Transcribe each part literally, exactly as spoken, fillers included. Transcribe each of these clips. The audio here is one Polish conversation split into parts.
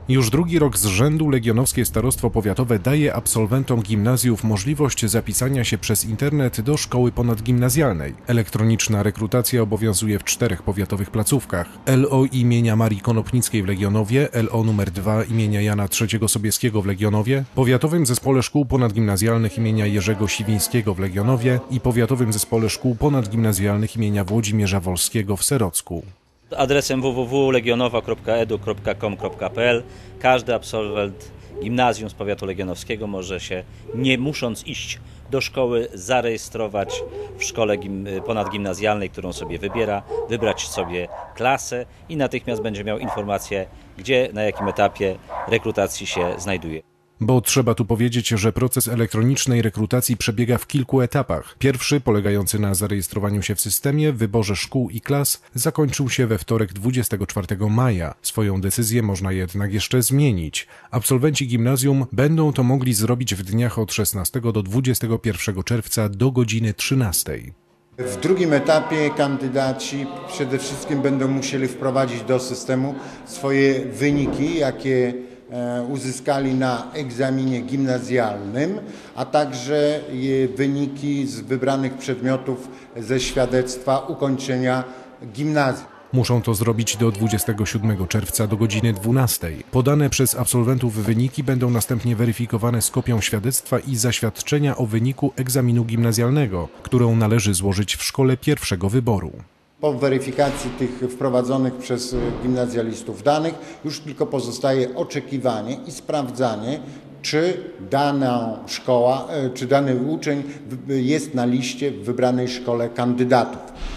Już drugi rok z rzędu Legionowskie Starostwo Powiatowe daje absolwentom gimnazjów możliwość zapisania się przez internet do szkoły ponadgimnazjalnej. Elektroniczna rekrutacja obowiązuje w czterech powiatowych placówkach: L O imienia Marii Konopnickiej w Legionowie, L O numer dwa imienia Jana trzeciego Sobieskiego w Legionowie, Powiatowym Zespole Szkół Ponadgimnazjalnych imienia Jerzego Siwińskiego w Legionowie i Powiatowym Zespole Szkół Ponadgimnazjalnych imienia Włodzimierza Wolskiego w Serocku. Adresem w w w kropka legionowa kropka e d u kropka com kropka p l każdy absolwent gimnazjum z powiatu legionowskiego może się, nie musząc iść do szkoły, zarejestrować w szkole ponadgimnazjalnej, którą sobie wybiera, wybrać sobie klasę i natychmiast będzie miał informację, gdzie, na jakim etapie rekrutacji się znajduje. Bo trzeba tu powiedzieć, że proces elektronicznej rekrutacji przebiega w kilku etapach. Pierwszy, polegający na zarejestrowaniu się w systemie, wyborze szkół i klas, zakończył się we wtorek dwudziestego czwartego maja. Swoją decyzję można jednak jeszcze zmienić. Absolwenci gimnazjum będą to mogli zrobić w dniach od szesnastego do dwudziestego pierwszego czerwca do godziny trzynastej. W drugim etapie kandydaci przede wszystkim będą musieli wprowadzić do systemu swoje wyniki, jakie uzyskali na egzaminie gimnazjalnym, a także wyniki z wybranych przedmiotów ze świadectwa ukończenia gimnazjum. Muszą to zrobić do dwudziestego siódmego czerwca do godziny dwunastej. Podane przez absolwentów wyniki będą następnie weryfikowane z kopią świadectwa i zaświadczenia o wyniku egzaminu gimnazjalnego, którą należy złożyć w szkole pierwszego wyboru. Po weryfikacji tych wprowadzonych przez gimnazjalistów danych już tylko pozostaje oczekiwanie i sprawdzanie, czy dana szkoła, czy dany uczeń jest na liście w wybranej szkole kandydatów.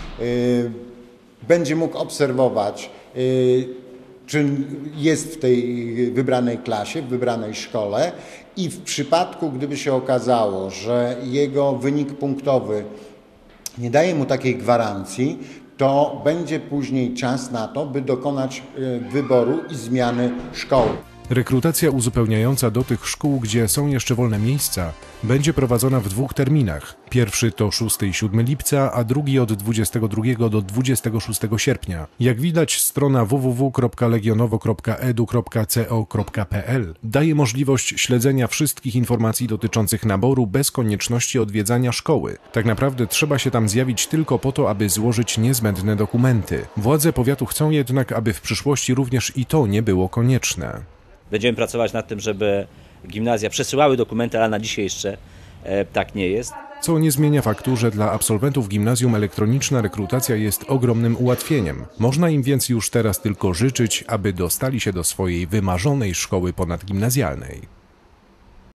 Będzie mógł obserwować, czy jest w tej wybranej klasie, w wybranej szkole i w przypadku, gdyby się okazało, że jego wynik punktowy nie daje mu takiej gwarancji, to będzie później czas na to, by dokonać wyboru i zmiany szkoły. Rekrutacja uzupełniająca do tych szkół, gdzie są jeszcze wolne miejsca, będzie prowadzona w dwóch terminach. Pierwszy to szóstego i siódmego lipca, a drugi od dwudziestego drugiego do dwudziestego szóstego sierpnia. Jak widać, strona w w w kropka legionowo kropka e d u kropka co kropka p l daje możliwość śledzenia wszystkich informacji dotyczących naboru bez konieczności odwiedzania szkoły. Tak naprawdę trzeba się tam zjawić tylko po to, aby złożyć niezbędne dokumenty. Władze powiatu chcą jednak, aby w przyszłości również i to nie było konieczne. Będziemy pracować nad tym, żeby gimnazja przesyłały dokumenty, ale na dzisiaj jeszcze e, tak nie jest. Co nie zmienia faktu, że dla absolwentów gimnazjum elektroniczna rekrutacja jest ogromnym ułatwieniem. Można im więc już teraz tylko życzyć, aby dostali się do swojej wymarzonej szkoły ponadgimnazjalnej.